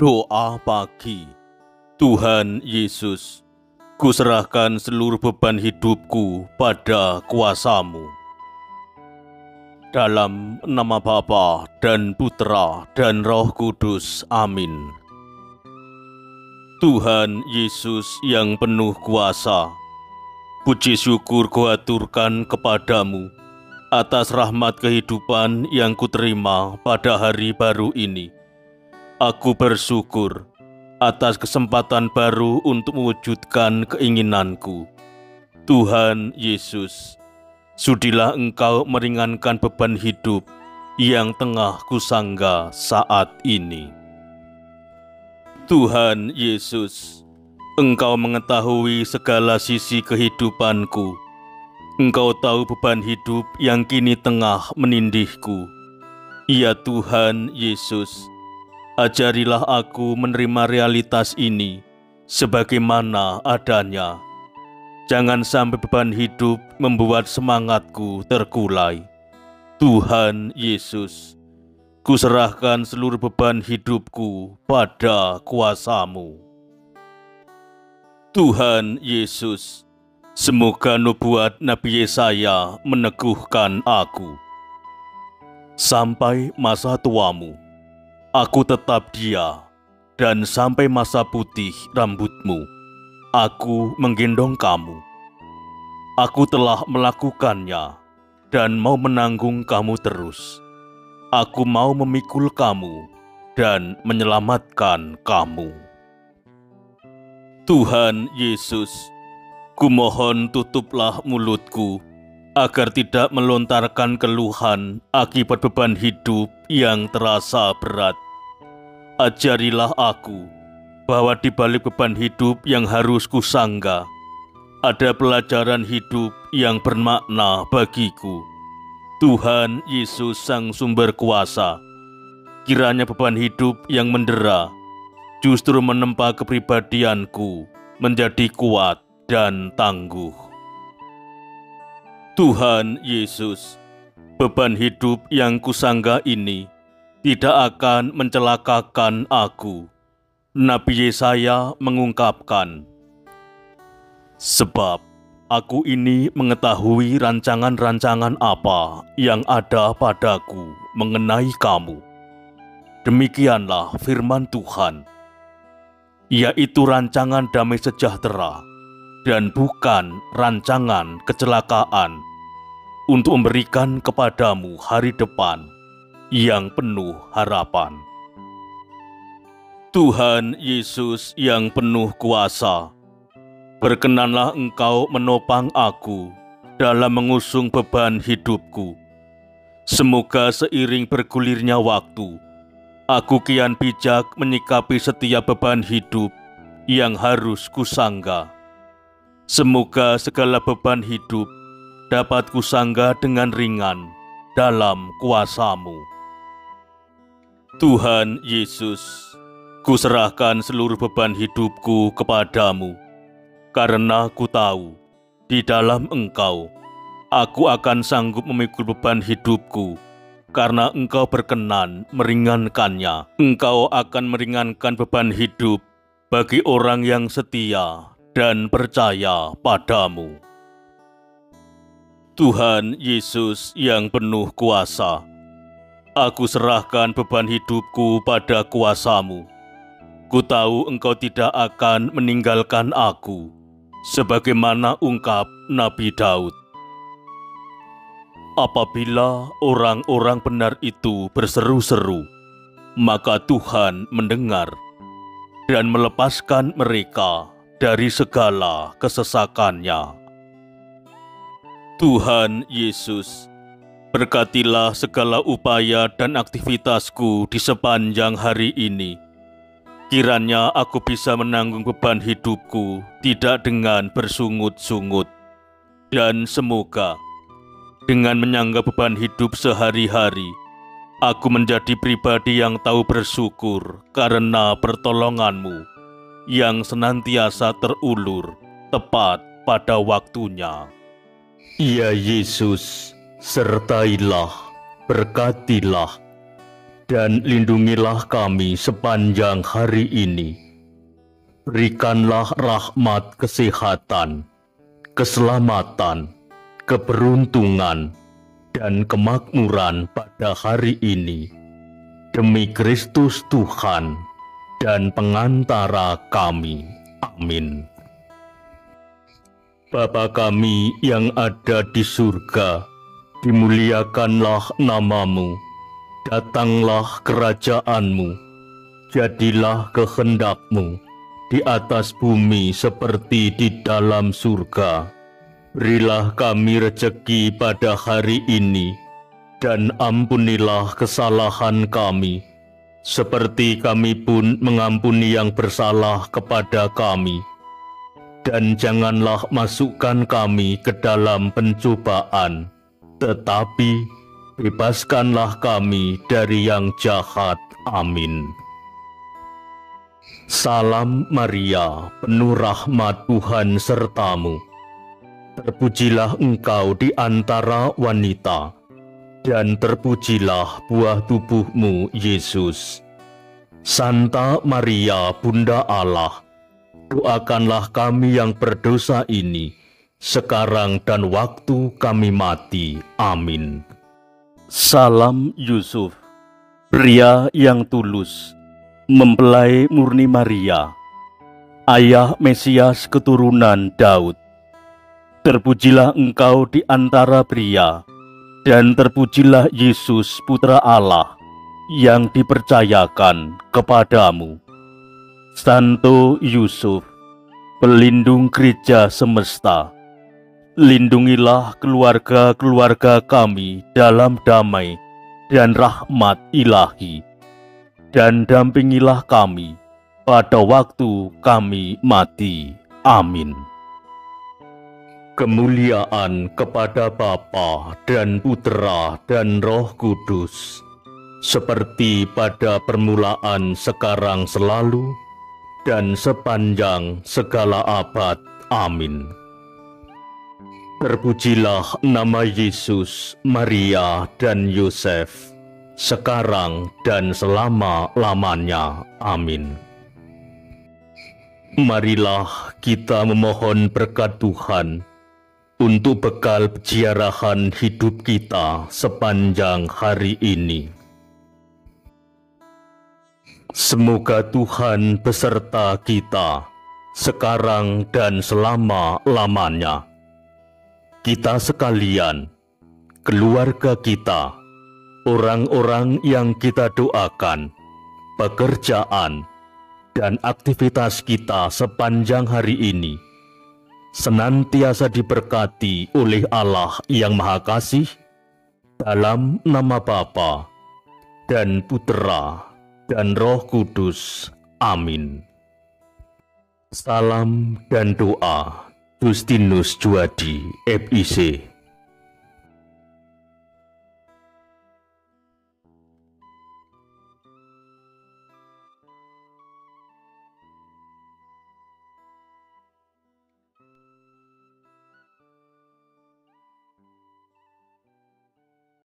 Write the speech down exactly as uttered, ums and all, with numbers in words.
Doa pagi. Tuhan Yesus, kuserahkan seluruh beban hidupku pada kuasa-Mu. Dalam nama Bapa dan Putra dan Roh Kudus. Amin. Tuhan Yesus yang penuh kuasa, puji syukur kuaturkan kepadamu atas rahmat kehidupan yang kuterima pada hari baru ini. Aku bersyukur atas kesempatan baru untuk mewujudkan keinginanku. Tuhan Yesus, sudilah Engkau meringankan beban hidup yang tengah kusangga saat ini. Tuhan Yesus, Engkau mengetahui segala sisi kehidupanku. Engkau tahu beban hidup yang kini tengah menindihku. Ya Tuhan Yesus, ajarilah aku menerima realitas ini sebagaimana adanya. Jangan sampai beban hidup membuat semangatku terkulai. Tuhan Yesus, kuserahkan seluruh beban hidupku pada kuasa-Mu. Tuhan Yesus, semoga nubuat Nabi Yesaya meneguhkan aku. Sampai masa tuamu, aku tetap dia, dan sampai masa putih rambutmu, aku menggendong kamu. Aku telah melakukannya, dan mau menanggung kamu terus. Aku mau memikul kamu, dan menyelamatkan kamu. Tuhan Yesus, kumohon tutuplah mulutku, agar tidak melontarkan keluhan akibat beban hidup yang terasa berat. Ajarilah aku bahwa di balik beban hidup yang harus kusangga, ada pelajaran hidup yang bermakna bagiku. Tuhan Yesus Sang Sumber Kuasa, kiranya beban hidup yang mendera justru menempa kepribadianku menjadi kuat dan tangguh. Tuhan Yesus, beban hidup yang kusangga ini tidak akan mencelakakan aku. Nabi Yesaya mengungkapkan, sebab aku ini mengetahui rancangan-rancangan apa yang ada padaku mengenai kamu. Demikianlah firman Tuhan, yaitu rancangan damai sejahtera dan bukan rancangan kecelakaan, untuk memberikan kepadamu hari depan yang penuh harapan. Tuhan Yesus yang penuh kuasa, berkenanlah Engkau menopang aku dalam mengusung beban hidupku. Semoga seiring bergulirnya waktu, aku kian bijak menyikapi setiap beban hidup yang harus kusangga. Semoga segala beban hidup dapat kusangga dengan ringan dalam kuasa-Mu. Tuhan Yesus, kuserahkan seluruh beban hidupku kepadamu, karena ku tahu di dalam Engkau aku akan sanggup memikul beban hidupku, karena Engkau berkenan meringankannya. Engkau akan meringankan beban hidup bagi orang yang setia dan percaya padamu. Tuhan Yesus yang penuh kuasa, aku serahkan beban hidupku pada kuasa-Mu. Ku tahu Engkau tidak akan meninggalkan aku, sebagaimana ungkap Nabi Daud. Apabila orang-orang benar itu berseru-seru, maka Tuhan mendengar dan melepaskan mereka dari segala kesesakannya. Tuhan Yesus, berkatilah segala upaya dan aktivitasku di sepanjang hari ini. Kiranya aku bisa menanggung beban hidupku tidak dengan bersungut-sungut. Dan semoga dengan menyangga beban hidup sehari-hari, aku menjadi pribadi yang tahu bersyukur karena pertolongan-Mu yang senantiasa terulur tepat pada waktunya. Ya Yesus, sertailah, berkatilah, dan lindungilah kami sepanjang hari ini. Berikanlah rahmat kesehatan, keselamatan, keberuntungan, dan kemakmuran pada hari ini. Demi Kristus Tuhan dan pengantara kami. Amin. Bapa kami yang ada di surga, dimuliakanlah namamu. Datanglah kerajaan-Mu, jadilah kehendak-Mu di atas bumi seperti di dalam surga. Berilah kami rejeki pada hari ini, dan ampunilah kesalahan kami, seperti kami pun mengampuni yang bersalah kepada kami. Dan janganlah masukkan kami ke dalam pencobaan, tetapi bebaskanlah kami dari yang jahat. Amin. Salam Maria, penuh rahmat, Tuhan sertamu. Terpujilah engkau di antara wanita, dan terpujilah buah tubuhmu, Yesus. Santa Maria, Bunda Allah, doakanlah kami yang berdosa ini, sekarang dan waktu kami mati. Amin. Salam Yusuf, pria yang tulus, mempelai murni Maria, ayah Mesias keturunan Daud. Terpujilah engkau di antara pria, dan terpujilah Yesus Putra Allah yang dipercayakan kepadamu. Santo Yusuf, pelindung gereja semesta, lindungilah keluarga-keluarga kami dalam damai dan rahmat ilahi, dan dampingilah kami pada waktu kami mati. Amin. Kemuliaan kepada Bapa dan Putera dan Roh Kudus, seperti pada permulaan, sekarang, selalu, dan sepanjang segala abad. Amin. Terpujilah nama Yesus, Maria, dan Yosef, sekarang dan selama-lamanya. Amin. Marilah kita memohon berkat Tuhan untuk bekal peziarahan hidup kita sepanjang hari ini. Semoga Tuhan beserta kita, sekarang dan selama-lamanya. Kita sekalian, keluarga kita, orang-orang yang kita doakan, pekerjaan, dan aktivitas kita sepanjang hari ini, senantiasa diberkati oleh Allah yang Maha Kasih, dalam nama Bapa dan Putera dan Roh Kudus. Amin. Salam dan doa, Justinus Juadi, F I C.